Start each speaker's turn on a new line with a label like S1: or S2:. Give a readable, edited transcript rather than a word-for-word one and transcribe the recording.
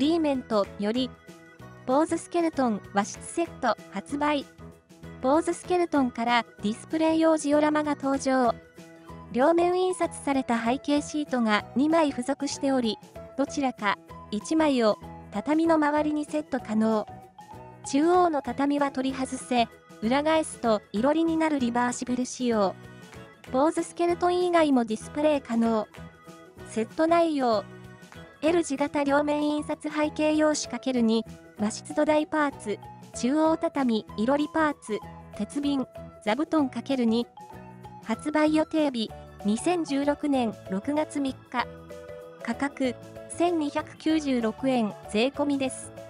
S1: リーメントより、坊主スケルトン和室セット発売。坊主スケルトンからディスプレイ用ジオラマが登場。両面印刷された背景シートが2枚付属しており、どちらか1枚を畳の周りにセット可能。中央の畳は取り外せ、裏返すといろりになるリバーシブル仕様。坊主スケルトン以外もディスプレイ可能。セット内容。L 字型両面印刷背景用紙 ×2、和室土台パーツ、中央畳、いろりパーツ、鉄瓶、座布団 ×2。発売予定日、2016年6月3日。価格、1296円税込みです。